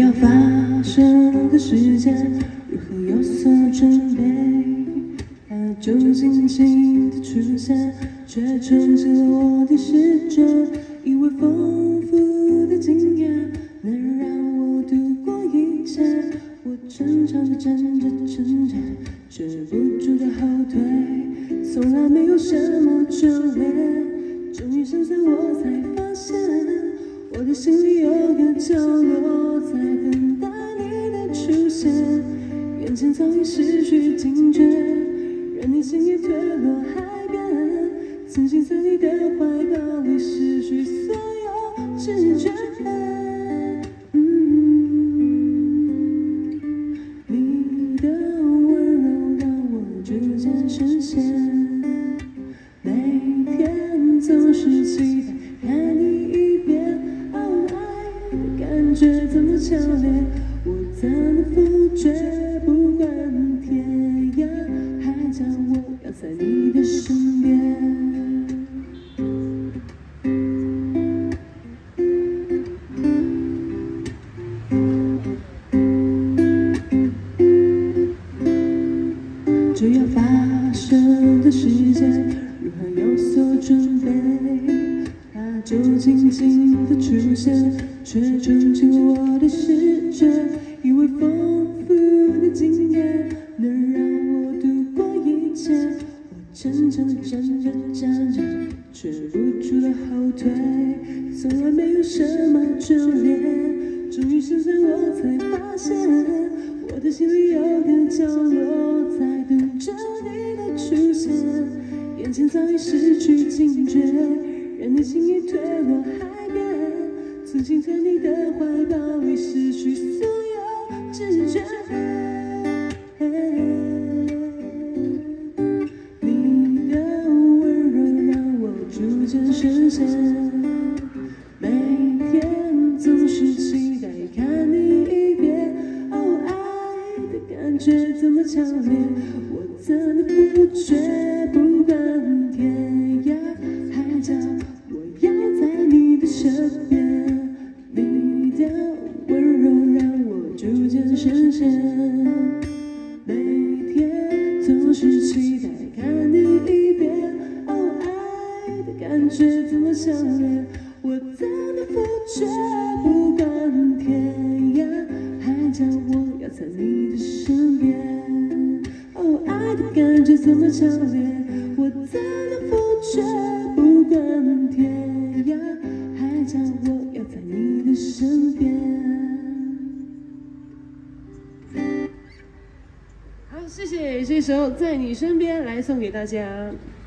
要发生的时间，如何有所准备？它就静静的出现，却冲击了我的视觉。以为丰富的经验能让我度过一切，我逞强的站着撑着，却不住的后退，从来没有什么眷恋。终于现在我才发现，我的心里有个角落在等待你的出现，眼前早已失去警觉，任你轻易坠落海边，曾经在你的怀抱里失去所有知觉。你的温柔让我逐渐深陷，每天总是期待看你一遍。哦，爱的感觉这么强烈，我怎么否决？不管天涯海角，我要在你的身边。就要发生的时间，如何有所准备？它就静静的出现，却冲击我的视觉。以为丰富的经验能让我度过一切，我逞强的站着站着，却不住的后退，从来没有什么眷恋。终于现在我才发现，我的心里有个角落在等着你的出现，眼前早已失去警觉，任你轻易坠落海边，曾经在你的怀抱里失去所有知觉。你的温柔让我逐渐深陷，每天总是期待看你一遍。哦，爱的感觉这么强烈，我怎么不觉？不管天涯海角，我要在你的身边。你的温柔让我逐渐深陷，每天总是期待看你一遍。哦，爱的感觉这么强烈，我怎么否决？不管天涯海角，我要在你的身边。哦，爱的感觉这么强烈，我怎么否决？不管天涯海角，我要在你的身边。好，谢谢这首《在你身边》来送给大家。